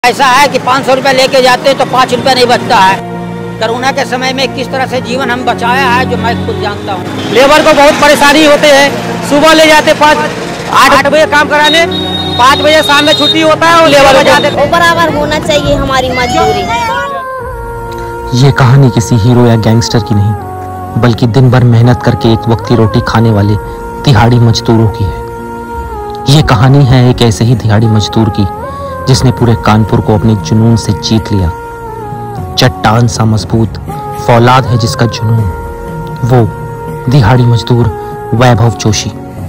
ऐसा है कि 500 रुपये लेके जाते हैं तो 5 रुपये नहीं बचता है। कोरोना के समय में किस तरह से जीवन हम बचाया है जो मैं खुद जानता हूँ। लेबर को बहुत परेशानी होती है। सुबह ले जाते 8 बजे काम कराने, 5 बजे शाम में छुट्टी होता है और लेबर को जाते। बराबर होना चाहिए हमारी मजदूरी। ये कहानी किसी हीरो या गैंगस्टर की नहीं, बल्कि दिन भर मेहनत करके एक वक्त की रोटी खाने वाले दिहाड़ी मजदूरों की है। ये कहानी है एक ऐसे ही दिहाड़ी मजदूर की जिसने पूरे कानपुर को अपने जुनून से जीत लिया। चट्टान सा मजबूत फौलाद है जिसका जुनून, वो दिहाड़ी मजदूर वैभव जोशी।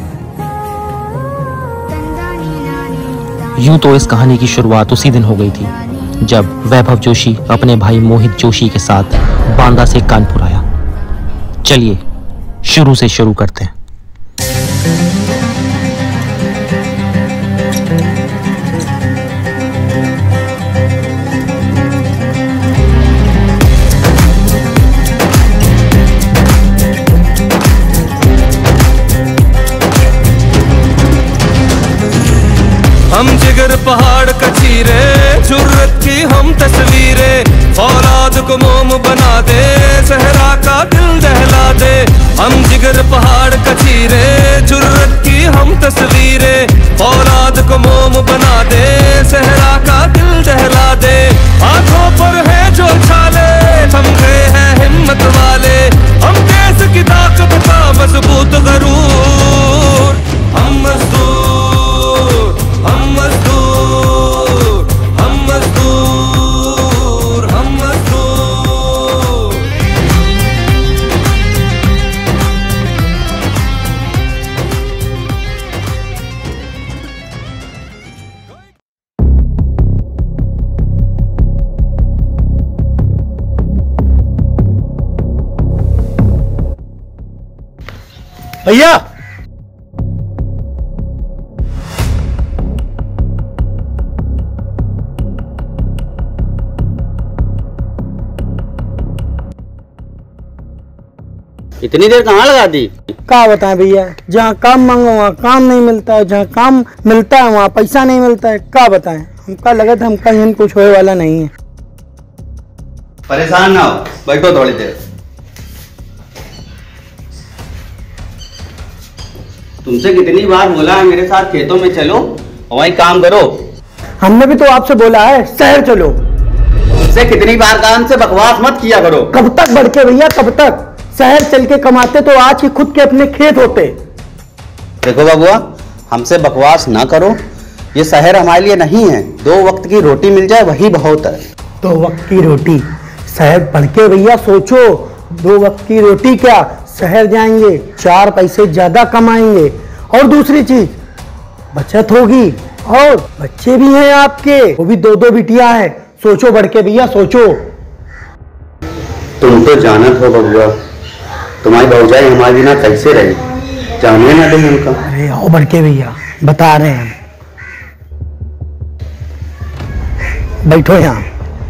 यूं तो इस कहानी की शुरुआत उसी दिन हो गई थी जब वैभव जोशी अपने भाई मोहित जोशी के साथ बांदा से कानपुर आया। चलिए शुरू से शुरू करते हैं। हम जिगर पहाड़ कचीरे, जुर्रत की हम तस्वीरें, औलाद को मोम बना दे, सहरा का दिल दहला दे। हम जिगर पहाड़ कचीरे, जुर्रत की हम तस्वीरें, औलाद को मोम बना दे, सहरा का दिल दहला दे। आंखों पर है जो छाले, थम गए हैं हिम्मत वाले, हम देश की ताकत का मजबूत गरूर। हम मजदूर, हम मजदूर, हम मजदूर, हम मजदूर। भैया इतनी देर कहाँ लगा दी? क्या बताएं भैया, जहाँ काम मांगो वहाँ काम नहीं मिलता है, जहाँ काम मिलता है वहाँ पैसा नहीं मिलता है। क्या बताएं, हमका लगा था हमका यहाँ कुछ होने वाला नहीं है। परेशान ना हो, बैठो थोड़ी देर। तुमसे कितनी बार बोला है मेरे साथ खेतों में चलो और वहीं काम करो। हमने भी तो आपसे बोला है शहर चलो। तुमसे कितनी बार काम से बकवास मत किया करो। कब तक बढ़के भैया, कब तक? शहर चल के कमाते तो आज ही खुद के अपने खेत होते। देखो बाबुआ, हमसे बकवास ना करो। ये शहर हमारे लिए नहीं है। 2 वक्त की रोटी मिल जाए वही बहुत है। 2 वक्त की रोटी? शहर बढ़ के भैया सोचो, 2 वक्त की रोटी क्या, शहर जाएंगे 4 पैसे ज्यादा कमाएंगे और दूसरी चीज बचत होगी और बच्चे भी हैं आपके, वो भी 2-2 बिटिया है। सोचो बढ़ के भैया, सोचो। तुम तो जानत हो बबुआ, तुम्हारी भौजाई हमारे बिना कैसे रही, जाने ना दें उनका। अरे आओ बढ़ के भैया, बता रहे हैं। बैठो यहाँ।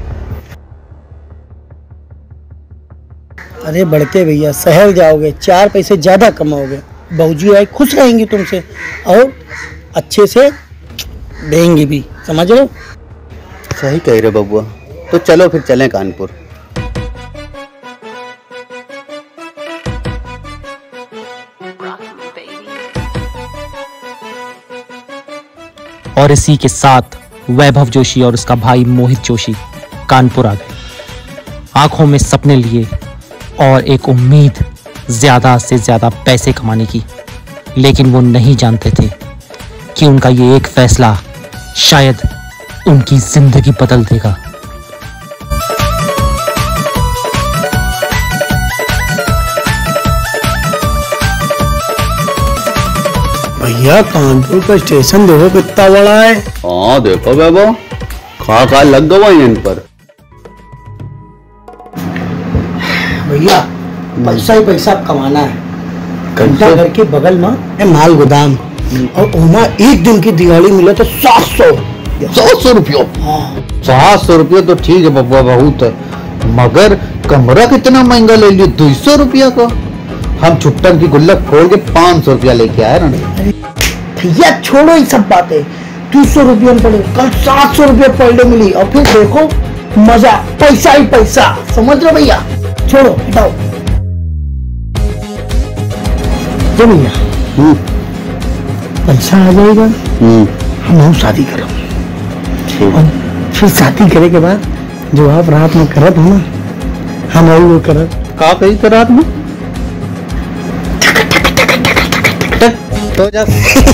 अरे बढ़ के भैया, शहर जाओगे 4 पैसे ज्यादा कमाओगे, बहूजी आई खुश रहेंगी तुमसे और अच्छे से देंगी भी, समझ लो। सही कह रहे बबुआ, तो चलो फिर चलें कानपुर। और इसी के साथ वैभव जोशी और उसका भाई मोहित जोशी कानपुर आ गए, आंखों में सपने लिए और एक उम्मीद ज्यादा से ज्यादा पैसे कमाने की। लेकिन वो नहीं जानते थे कि उनका ये एक फैसला शायद उनकी जिंदगी बदल देगा। भैया कानपुर का स्टेशन देखो कितना बड़ा है। हाँ देखो बाबा, खा लग गवा इन पर। भैया पैसा ही पैसा कमाना है। घंटा घर के बगल में माल गोदाम और वहाँ एक दिन की दिहाड़ी मिले तो 700 रुपये। 700 रुपये तो ठीक है बब्बा, बहुत है, मगर कमरा कितना महंगा ले लिया, 200 रुपया का। हम छुट्टन की गुल्लक खोल के 500 रुपया लेके आए ना। भैया छोड़ो ये सब बातें, 200 रुपये में पड़े, कल 700 रुपये पर डे मिली, और फिर देखो मजा, पैसा ही पैसा, समझ रहे भैया। छोड़ो हटाओ। तो भैया पैसा आ जाएगा, हम शादी करो, और फिर शादी करे के बाद जो आप रात में करत हो ना, हम वही वो करत का कही तो रात में तो जा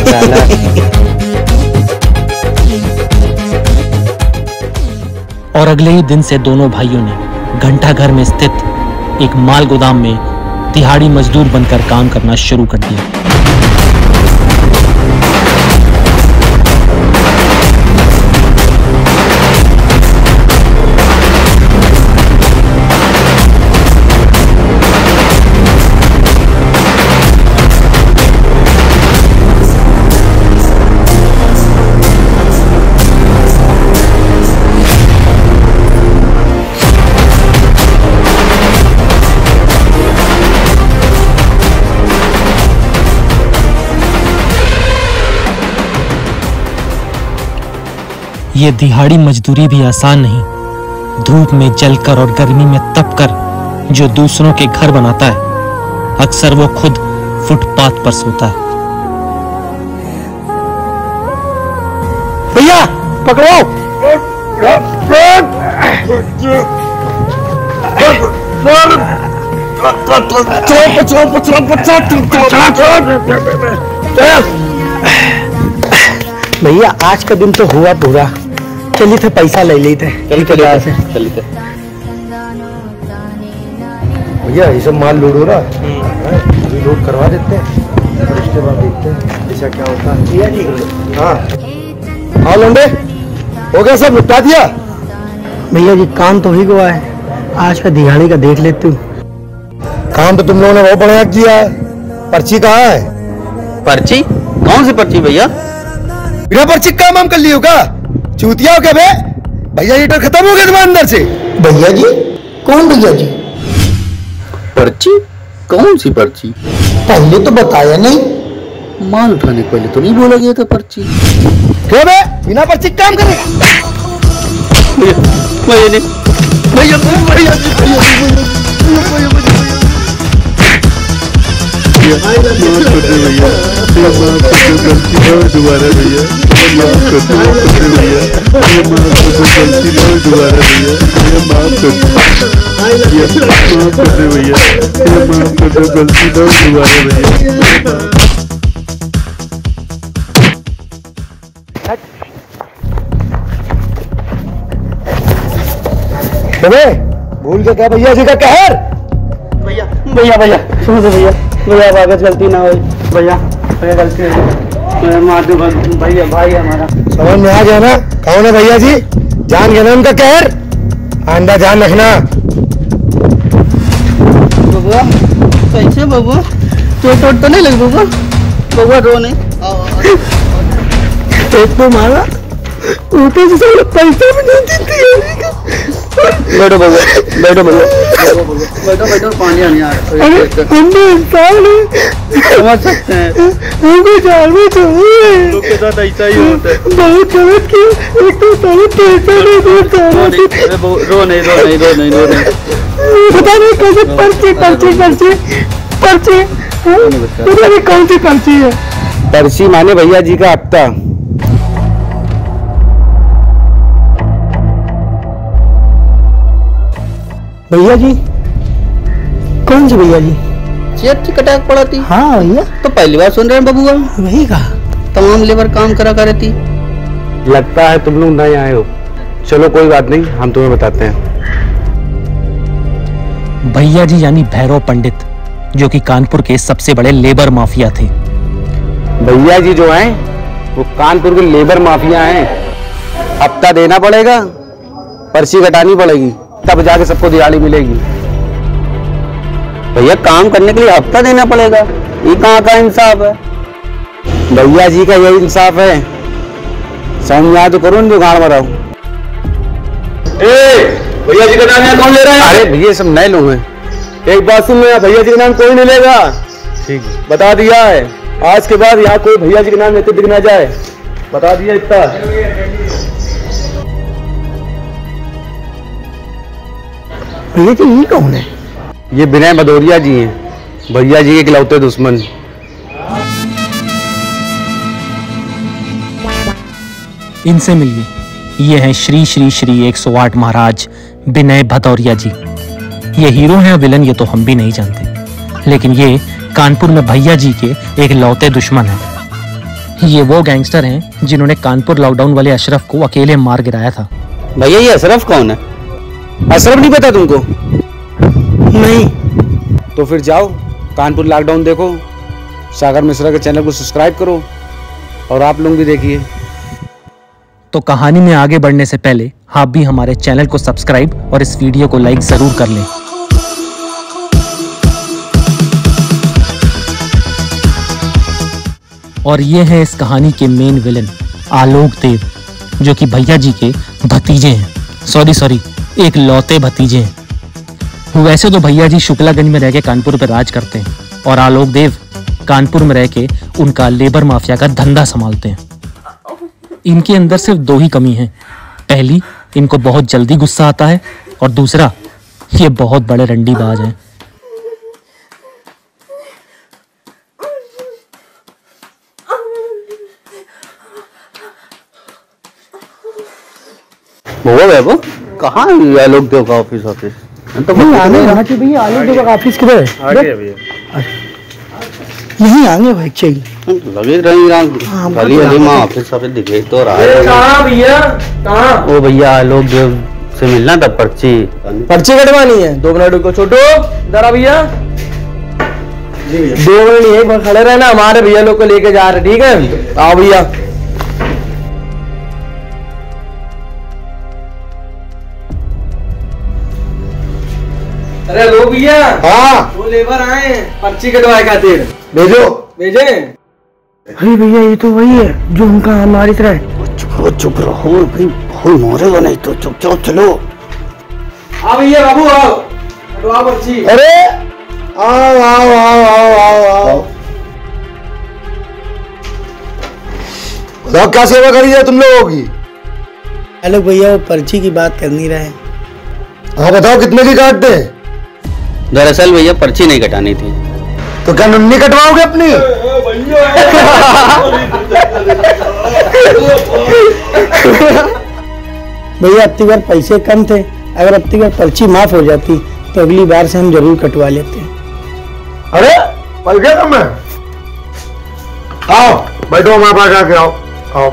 और अगले ही दिन से दोनों भाइयों ने घंटा घर में स्थित एक माल गोदाम में दिहाड़ी मजदूर बनकर काम करना शुरू कर दिया। ये दिहाड़ी मजदूरी भी आसान नहीं। धूप में जलकर और गर्मी में तपकर जो दूसरों के घर बनाता है, अक्सर वो खुद फुटपाथ पर सोता है। भैया पकड़ो। भैया आज का दिन तो हुआ पूरा, चलिए थे पैसा ले लेते। भैया ये सब माल लोड हो रहा है, अभी लोड करवा देते हैं, और उसके बाद देखते हैं ऐसा क्या होता है। हाँ लंडे हो गया, सब निपटा दिया। भैया जी काम तो ही हुआ है, आज का दिहाड़ी का देख लेती हूँ। काम तो तुम लोगों ने बहुत बढ़िया किया है। पर्ची कहाँ है? पर्ची? कौन सी पर्ची भैया? बिना पर्ची काम हम कर लियो का? चूतिया हो क्या बे? भैया ये डर खत्म हो गया तुम्हारे अंदर से। भैया जी? कौन भैया जी? पर्ची? कौन सी पर्ची? पहले तो बताया नहीं। माल उठाने के पहले तो नहीं बोला गया था पर्ची। क्यों बे? बिना पर्ची काम करेगा? भूल के क्या भैया जी का कहर? भैया भैया भैया सुनो तो भैया, भैया आगे गलती ना हो भैया, भैया गलती है, मार दो भैया, भाई हमारा। समझ में आ गया ना कौन है भैया जी? जान गया ना उनका कहर, आंदा जान रखना। बबुआ कैसे बबुआ? चोट तो नहीं लगी बबुआ? बबुआ रो नहीं। एक तो मारा, ऊपर से पैसा भी नहीं देती। बैठो बबुआ, बैठो बबुआ, बैठो बैठो, पानी आने आ रहा है। हम भी इंसान हैं, समझ सकते हैं, हमको जानना चाहिए। लोग के साथ ऐसा ही होता है। बहुत गलत किया, एक तो सारे पैसा नहीं देता। रो नहीं रो नहीं रो नहीं रो नहीं, पता नहीं कैसे पर्ची पर्ची पर्ची पर्ची, पता नहीं कौन सी पर्ची है। पर्ची माने भैया जी का हफ्ता। भैया जी? कौन सी भैया जी? चेक की कटाक पड़ा थी। हाँ भैया, तो पहली बार सुन रहे हैं बबुआ। वही कहा, तमाम लेबर काम करा करे थी। लगता है तुम लोग नए आए हो, चलो कोई बात नहीं, हम तुम्हें बताते हैं। भैया जी यानी भैरव पंडित, जो कि कानपुर के सबसे बड़े लेबर माफिया थे। भैया जी जो हैं वो कानपुर के लेबर माफिया हैं। हफ्ता देना पड़ेगा, पर्ची कटानी पड़ेगी, तब जाके सबको दिहाड़ी मिलेगी। भैया काम करने के लिए हफ्ता देना पड़ेगा, ये कहाँ का इंसाफ है? भैया जी का यही इंसाफ है, समझ में आया तो करो, जो गाड़ मराओ। भैया जी का नाम कौन ले रहा है? अरे भैया सब नए लोग हैं, एक बात सुन लो, भैया जी का नाम कोई नहीं लेगा। ठीक है, बता दिया है, आज के बाद यहाँ कोई भैया जी के नाम लेते दिख ना जाए। बता दिया इतना। भैया जी ये कौन है? ये विनय भदौरिया जी हैं, भैया जी के इकलौते दुश्मन। इनसे मिलिए, ये हैं श्री श्री श्री 108 महाराज विनय भदौरिया जी। ये हीरो हैं या विलन ये तो हम भी नहीं जानते, लेकिन ये कानपुर में भैया जी के एक लौते दुश्मन हैं। ये वो गैंगस्टर हैं जिन्होंने कानपुर लॉकडाउन वाले अशरफ को अकेले मार गिराया था। भैया ये अशरफ कौन है? अशरफ नहीं पता तुमको? नहीं। तो फिर जाओ कानपुर लॉकडाउन देखो, सागर मिश्रा के चैनल को सब्सक्राइब करो और आप लोग भी देखिए। तो कहानी में आगे बढ़ने से पहले आप भी हमारे चैनल को सब्सक्राइब और इस वीडियो को लाइक जरूर कर लें। और ये है इस कहानी के मेन विलन आलोक देव, जो कि भैया जी के भतीजे हैं। सॉरी एक लौते भतीजे हैं। वैसे तो भैया जी शुक्लागंज में रह के कानपुर पर राज करते हैं और आलोक देव कानपुर में रह के उनका लेबर माफिया का धंधा संभालते हैं। इनके अंदर सिर्फ दो ही कमी है। पहली, इनको बहुत जल्दी गुस्सा आता है और दूसरा, ये बहुत बड़े रंडीबाज हैं। वो कहाँ है आलोक देव का ऑफिस? तो भैया आलोक देव का ऑफिस किधर है? आगे भैया यहीं आगे भाई चाहिए लगे रही माँ ऑफिस दिखे तो रहा है। कहाँ भैया? कहाँ? ओ भैया आलोक देव से मिलना था, पर्ची कटवानी है। 2 मिनट को छोटो जरा भैया। 2 मिनट एक बार खड़े रहना, हमारे भैया लोग को लेके जा रहे, ठीक है? आओ भैया। अरे लो भैया। हाँ वो लेबर आए पर्ची कटवाए खातिर। भेजो। भेजे। अरे भैया ये तो वही है जो उनका हमारी तरह है। चुप रहो भाई, बहुत मोरेगा नहीं तो चुपचाप चलो। हाँ भैया बाबू आओ, कटवाओ पर्ची। अरे आओ आओ आओ आओ आओ आओ। क्या सेवा करी है तुम लोगों की? हेलो भैया वो पर्ची की बात कर नहीं रहे। हाँ बताओ कितने की काटते? दरअसल भैया पर्ची नहीं कटानी थी। तो क्या नुन्नी कटवाओगे अपनी? भैया अब की बार पैसे कम थे, अगर अब की बार पर्ची माफ हो जाती तो अगली बार से हम जरूर कटवा लेते। अरे पैसे कम है? आओ बैठो हमारे पास आके आओ। आओ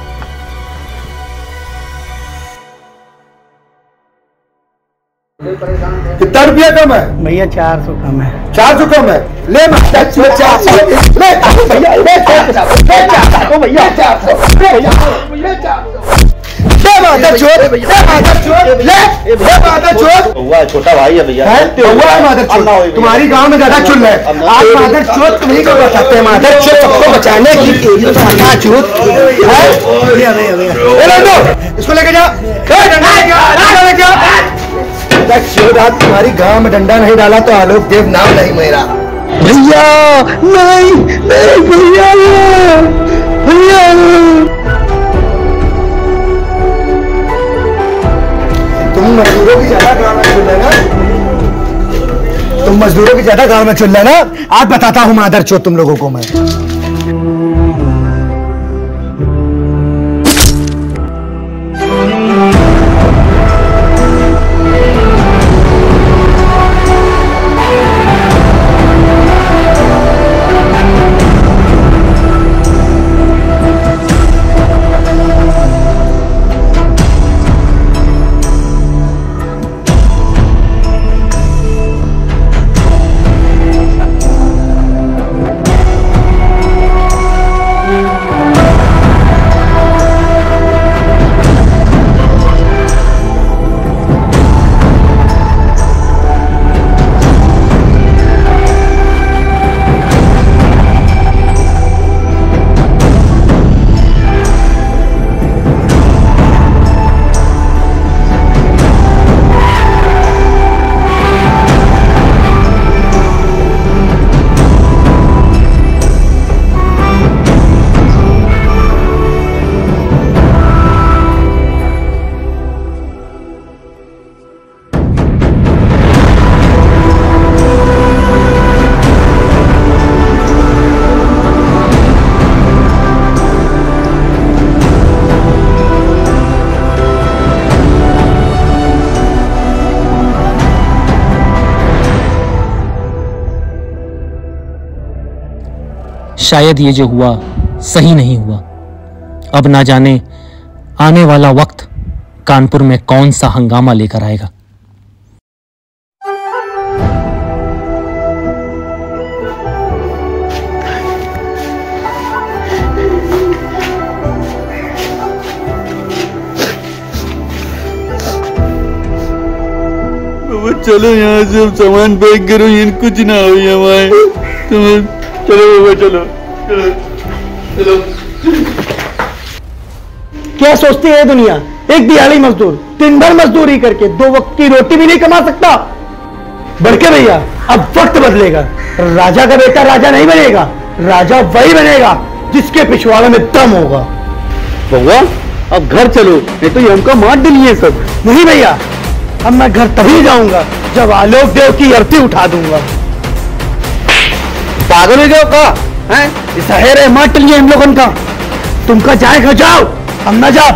कितना रुपया कम है? भैया 400 कम है। 400 कम है? ले 400 ले भैया, ले 400 भैया, 400 ले 400 मादर चोर, छोटा भाई है भैया। मादर चोर तुम्हारी गांव में ज्यादा चुन है। आप मादर चोर तुम ही को बताते हैं। मादर चोर सबको बचाने की इसको लेके जाओ। तुम्हारी गांव में डंडा नहीं डाला तो आलोक देव नाम नहीं मेरा। भैया नहीं नहीं भैया भैया। तुम मजदूरों की ज्यादा गांव में चुन लेना। तुम मजदूरों की ज्यादा गांव में चुन लेना। आज बताता हूँ मादर चोर तुम लोगों को मैं। शायद ये जो हुआ सही नहीं हुआ। अब ना जाने आने वाला वक्त कानपुर में कौन सा हंगामा लेकर आएगा। चलो यहाँ से सामान पैक करो, कुछ ना हो हमारे। चलो बाबा चलो चलो चलो। क्या सोचती है दुनिया, एक दिहाड़ी मजदूर दिन भर मजदूरी करके 2 वक्त की रोटी भी नहीं कमा सकता। बड़के भैया अब वक्त बदलेगा, राजा का बेटा राजा नहीं बनेगा, राजा वही बनेगा जिसके पिछवाड़े में दम होगा। बउआ अब घर चलो, नहीं तो ये हमको मार देंगे सब। नहीं भैया, अब मैं घर तभी जाऊंगा जब आलोक देव की अर्थी उठा दूंगा। पागल हो गए का हैं? शहर है मार टलिए हम लोगों का। तुमका जाएगा जाओ, हम ना जाओ।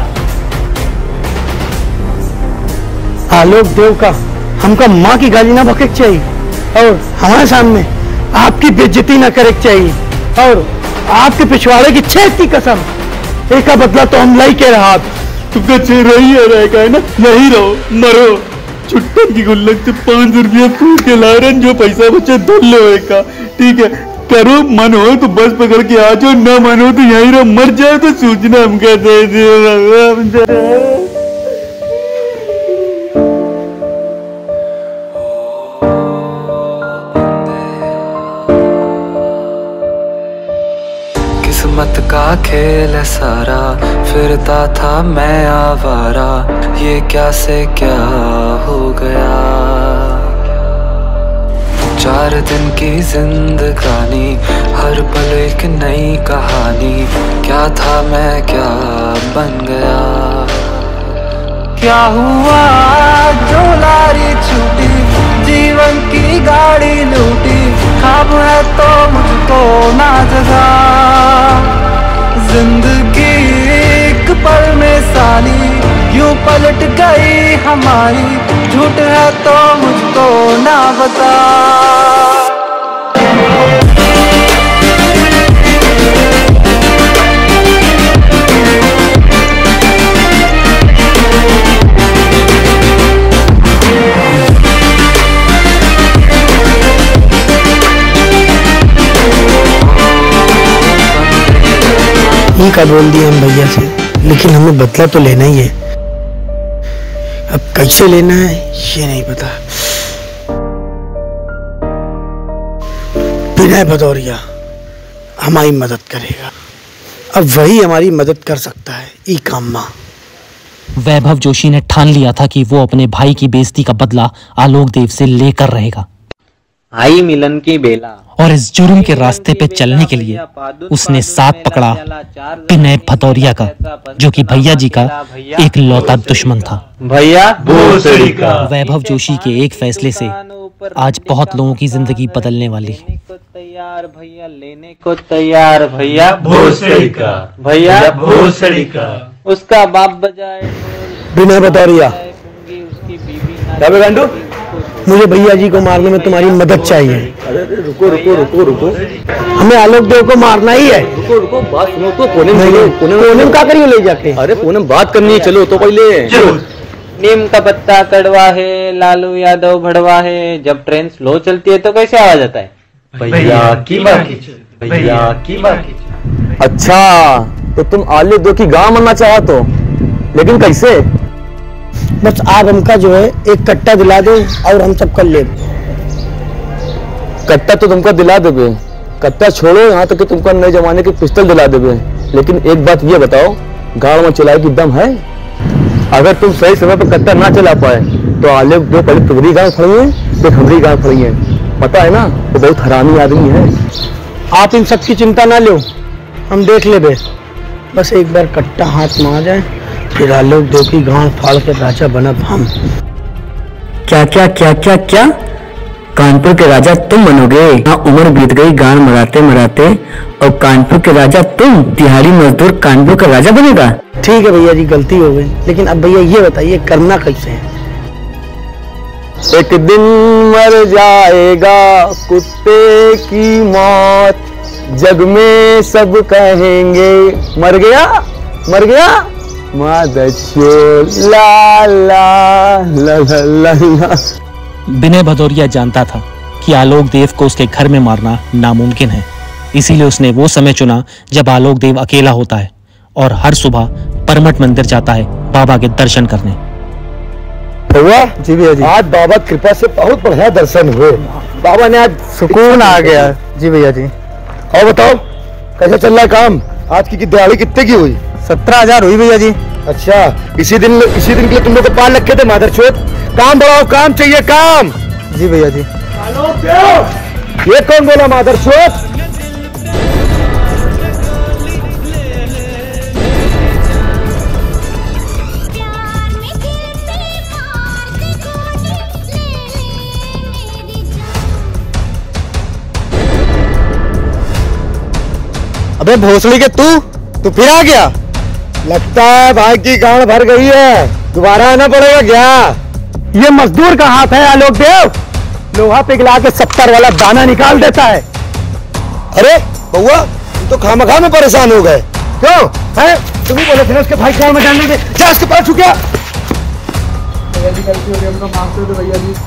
आलोक देव का हमका माँ की गाली ना बके चाहिए और हमारे सामने आपकी बेइज्जती ना करे चाहिए, और आपके पिछवाड़े की छेद की कसम एक का बदला तो हम लाई के रहा। तुमका चेहरा ही रहेगा है ना, यही रहो मरो। छुट्टन की गुल्लक से 5 रुपया फूट के ला रहे, जो पैसा बचे धुल लो का। ठीक है करो, मन हो तो बस पकड़ के आ जाओ, ना मन हो तो यहीं रहो, मर जाए तो सूचना हमका दे दियो। किस्मत का खेल है सारा, फिरता था मैं आवारा, ये क्या से क्या हो गया। 4 दिन की जिंदगानी, हर पल एक नई कहानी, क्या था मैं क्या बन गया। क्या हुआ जो लारी छूटी, जीवन की गाड़ी लूटी, ख्वाब है तो मुझको ना जगा। जिंदगी एक पल में साली, यूं पलट गई हमारी, झूठ है तो मुझको ना बता। ये का बोल दिया हम भैया से, लेकिन हमें बदला तो लेना ही है। अब कैसे लेना है ये नहीं पता। विनय भदौरिया हमारी मदद करेगा, अब वही हमारी मदद कर सकता है। ई काम्मा वैभव जोशी ने ठान लिया था कि वो अपने भाई की बेइज्जती का बदला आलोक देव से लेकर रहेगा। आई मिलन की बेला, और इस जुर्म के रास्ते पे चलने के लिए उसने साथ पकड़ा विनय भदौरिया का, जो कि भैया जी का एक लौता दुश्मन था। भैया भोसड़ी का। वैभव जोशी के एक फैसले से आज बहुत लोगों की जिंदगी बदलने वाली। तैयार भैया, लेने को तैयार भैया भोसड़ी का, भैया भोसड़ी का। उसका बाप बजाए विनय भदौरिया, मुझे भैया जी को मारने में तुम्हारी मदद चाहिए। अरे रुको रुको रुको रुको, हमें आलोक देव को मारना ही है। रुको रुको बात सुनो तो। पूनम का करियो ले जाके। अरे पूनम बात करनी है, चलो तो पहले। नीम का पत्ता कड़वा है, लालू यादव भड़वा है, जब ट्रेन स्लो चलती है तो कैसे आवाज आता है। भैया की बात, भैया की बात। अच्छा तो तुम आलोक देव की गांव मरना चाहा तो, लेकिन कैसे? बस आप हमका जो है एक कट्टा दिला दो और हम सब कर ले। कट्टा तो तुमको दिला देवे, कट्टा छोड़ो, यहाँ तक कि तुमको नए जमाने की पिस्टल दिला देवे। लेकिन एक बात ये बताओ, गांव में चलाए की दम है? अगर तुम सही समय पर कट्टा ना चला पाए तो आलोक देव पहले तुम्हारी गांव खड़ी है, फिर हमारी गांव खड़ी है। पता है ना, वो बहुत हरामी आदमी है। आप इन सब की चिंता ना लो, हम देख ले बे। बस एक बार कट्टा हाथ में आ जाए, फिर आलोक देव की गांव फाड़ के राजा बनब हम। क्या क्या क्या क्या क्या? कानपुर के राजा तुम बनोगे? हाँ, उम्र बीत गई गान मराते मराते, और कानपुर के राजा तुम? दिहाड़ी मजदूर कानपुर का राजा बनेगा? ठीक है भैया जी, गलती हो गई, लेकिन अब भैया ये बताइए करना कैसे है? एक दिन मर जाएगा कुत्ते की मौत, जग में सब कहेंगे मर गया मर गया मादर ला ला ला ला ला। विनय भदौरिया जानता था कि आलोक देव को उसके घर में मारना नामुमकिन है, इसीलिए उसने वो समय चुना जब आलोक देव अकेला होता है और हर सुबह परमठ मंदिर जाता है बाबा के दर्शन करने। भैया जी भैया जी, आज बाबा की कृपा से बहुत बढ़िया दर्शन हुए। बाबा ने आज सुकून आ गया। जी भैया जी। और बताओ कैसा चल रहा है काम? आज की दिहाड़ी कितने की हुई? 17,000 हुई भैया जी। अच्छा, इसी दिन के लिए तुम लोग को पाल रखे थे मादरचोद। काम बढ़ाओ, काम चाहिए काम। जी भैया जी। ये कौन बोला मादरचोद? अबे भोसड़ी के तू फिर आ गया? लगता है भाई की गांड भर गई है, दोबारा आना पड़ेगा क्या? ये मजदूर का हाथ है आलोक देव, लोहा पिघला के 70 वाला दाना निकाल देता है। अरे बउआ, तुम तो खामखा में परेशान हो गए। क्यों है? तुम ही बोले थे उसके भाई गांव में डालने दे, जा उसके पास छुपा। भैया जी गलती हो गई, हमको माफ कर दो भैया जी।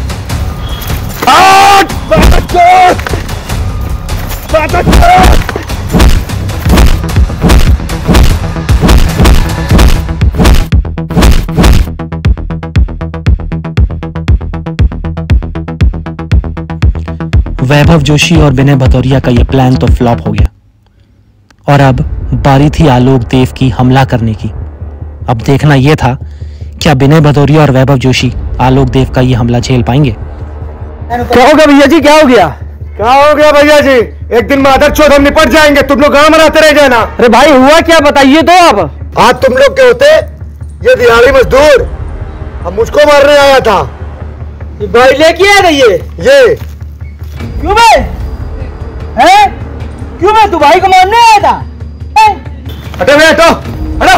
वैभव जोशी और विनय भदौरिया का यह प्लान तो फ्लॉप हो गया और अब बारी थी आलोक देव की हमला करने की। अब देखना यह था क्या विनय भदौरिया और वैभव जोशी आलोक देव का यह हमला झेल पाएंगे। क्या हो गया भैया जी? क्या हो गया? क्या हो गया भैया जी? एक दिन मादरचोद हम निपट जाएंगे, तुम लोग गांव मनाते रह जाना। अरे भाई हुआ क्या, बताइए तो आप। आज तुम लोग के होते ये दिहाड़ी मजदूर अब मुझको मारने आया था। ये भाई लेके आ रही है ये। क्यों भाई? हैं? क्यों भाई? तू भाई को मारने आया था? हटो बे, हटो हटो।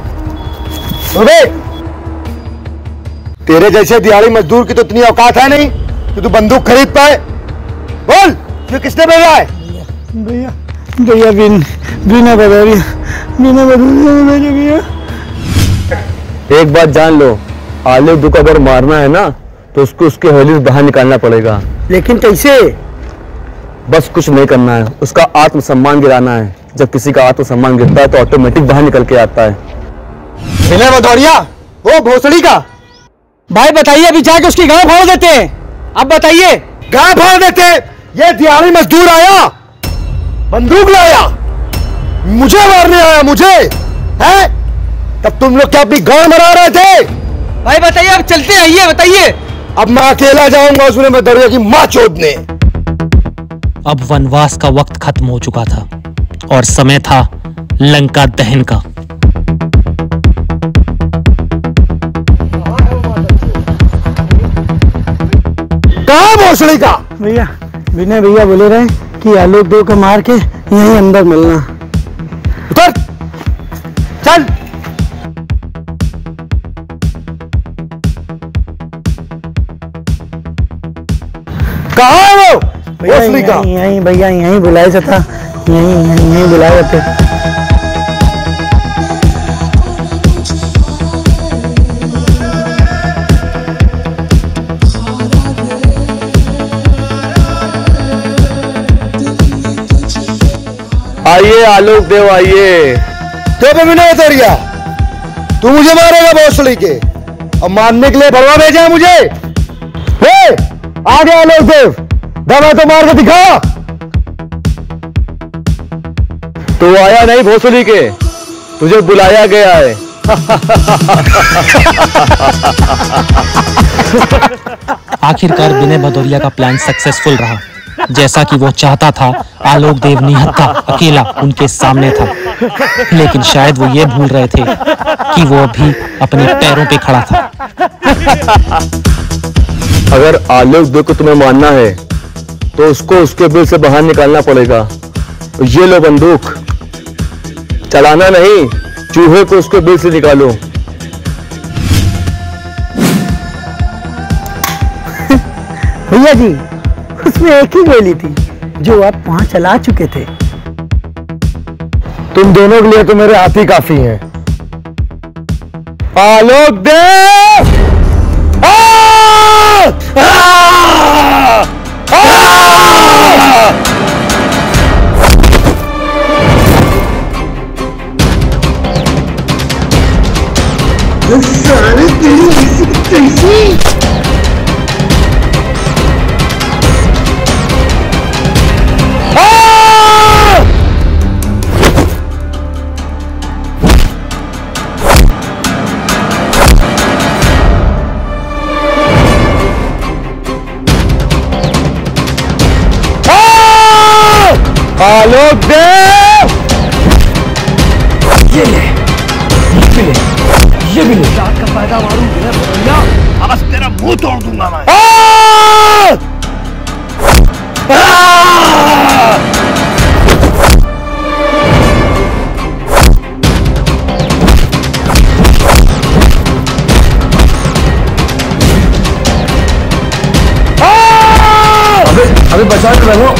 तेरे जैसे दिहाड़ी मजदूर की तो इतनी औकात है नहीं कि तू बंदूक खरीद पाए। बोल, ये किसने भेजा है? भैया भैया बिना भदौरिया भेजा भैया। एक बात जान लो, आलोक देव को अगर मारना है ना तो उसको उसके हवेली से बाहर निकालना पड़ेगा। लेकिन कैसे? बस कुछ नहीं करना है, उसका आत्मसम्मान गिराना है। जब किसी का आत्मसम्मान गिरता है तो ऑटोमेटिक बाहर निकल के आता है। विनय भदौरिया, वो भोसड़ी का भाई बताइए, अभी जाके उसकी गांव फोड़ देते हैं। अब बताइए। गांव फोड़ देते? ये दिहाड़ी मजदूर आया, बंदूक लाया, मुझे मारने आया, मुझे है? तब तुम लोग क्या अपनी गांव मरा रहे थे? भाई बताइए, अब चलते हैं, ये बताइए। अब मैं अकेला जाऊंगा उसने भदौरिया की मां चोदने। अब वनवास का वक्त खत्म हो चुका था और समय था लंका दहन का। कहां भोसड़ी का? भैया विनय भैया बोले रहे कि आलोक देव को मार के यहीं अंदर मिलना। उतर, चल। कहां है वो भोसड़ी का? यहीं भैया, यहीं बुलाया जाता, यहीं बुलाया जाते। आइए आलोक देव आइए। तो विनय भदौरिया, तू मुझे मारेगा भोसड़ी के? अब मारने के लिए भरवा भेजा है मुझे। आ गया आलोक देव, दवा तो मार के दिखा। तो आया नहीं भोसड़ी के, तुझे बुलाया गया है। आखिरकार विनय भदौरिया का प्लान सक्सेसफुल रहा। जैसा कि वो चाहता था, आलोक देव निहत्था अकेला उनके सामने था, लेकिन शायद वो ये भूल रहे थे कि वो अभी अपने पैरों पे खड़ा था। अगर आलोक देव को तुम्हें मानना है तो उसको उसके बिल से बाहर निकालना पड़ेगा। ये लो बंदूक, चलाना नहीं, चूहे को उसके बिल से निकालो। भैया जी, उसमें एक ही गोली थी, जो अब वहां चला चुके थे। तुम दोनों के लिए तो मेरे हाथ ही काफी हैं। आलोक देव! सारे कैसे आलोक देव! ये ले, ये भी ले। शाद का फायदा मारूंगा भैया, अब बस तेरा मुंह तोड़ दूंगा मैं। अबे बचा के रहो।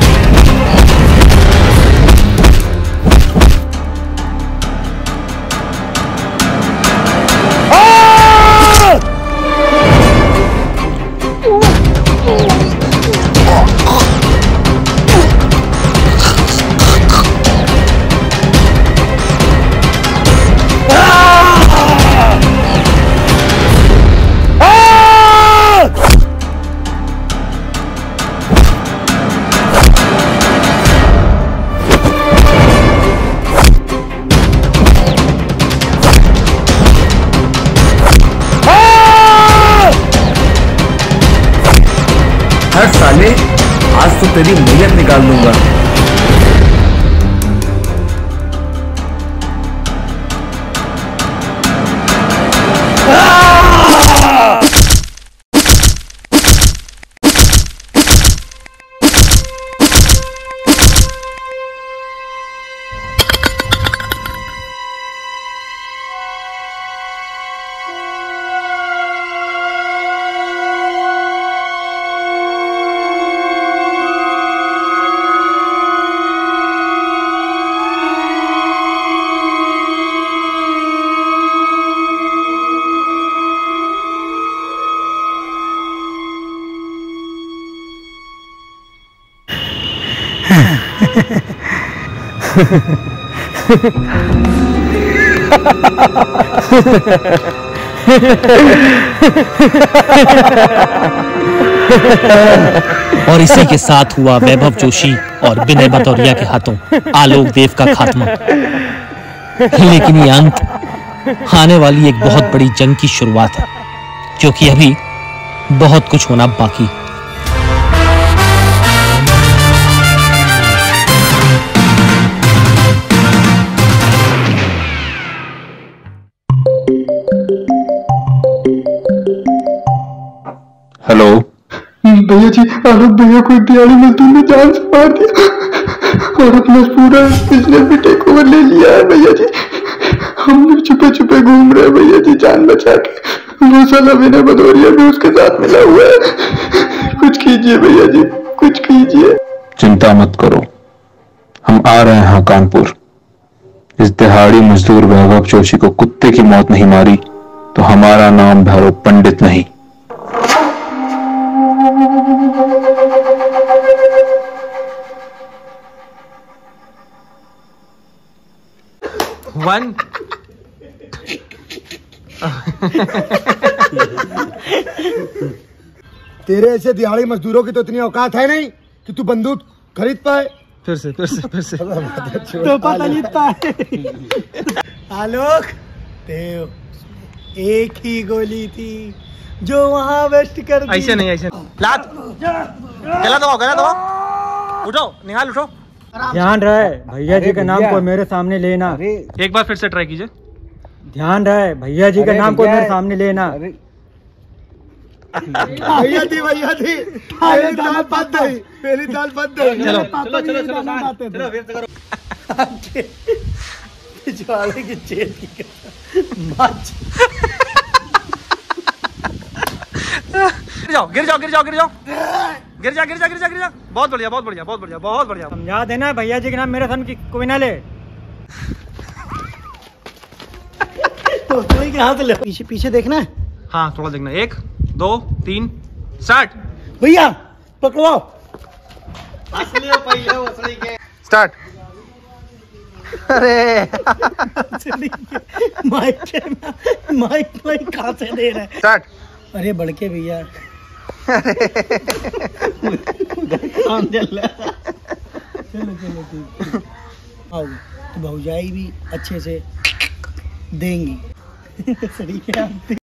साले, आज तो तेरी नीयत निकाल दूंगा। और इसी के साथ हुआ वैभव जोशी और विनय भदौरिया के हाथों आलोक देव का खात्मा। लेकिन ये अंत आने वाली एक बहुत बड़ी जंग की शुरुआत है, क्योंकि अभी बहुत कुछ होना बाकी। हेलो भैया जी, आलोक भैया को दिहाड़ी मजदूर ने जान से मार दिया और अपना पूरा बिजनेस भी टेक ओवर ले लिया है भैया जी। हम लोग छुपे छुपे घूम रहे हैं भैया जी जान बचा के। वो साला विनय भदौरिया भी उसके साथ मिला हुआ है। कुछ कीजिए भैया जी, कुछ कीजिए। चिंता मत करो, हम आ रहे हैं कानपुर। इस दिहाड़ी मजदूर वैभव जोशी को कुत्ते की मौत नहीं मारी तो हमारा नाम भैरव पंडित नहीं। वन तेरे ऐसे दिहाड़ी मजदूरों की तो इतनी औकात है नहीं कि तू बंदूक खरीद पाए। फिर से तो पता नहीं था। आलोक देव, एक ही गोली थी जो वहां वेस्ट कर दी। ऐसे नहीं, ऐसे लात गला दबाओ, उठो निहाल, उठो। ध्यान रहे भैया जी का नाम कोई मेरे सामने लेना। एक बार फिर से ट्राई कीजिए। ध्यान रहे भैया जी का नाम कोई मेरे सामने लेना। भैया थी पहली दाल बंद गई, पहली दाल बंद गई। चलो पिछवाड़े की चेल की माच। गिर जाओ। बहुत बढ़िया बहुत बढ़िया बहुत बढ़िया बहुत बढ़िया। समझा देना भैया जी के नाम मेरे सामने कोई ना ले। हाथ ले पीछे पीछे देखना है। हाँ थोड़ा देखना। 1 2 3 स्टार्ट। भैया पकड़ो। स्टार्ट। अरे माइक कहाँ से दे रहा है। स्टार्ट। अरे बड़के भैया चलो चलो ठीक आओ तो भौजाई भी अच्छे से देंगी। सही है।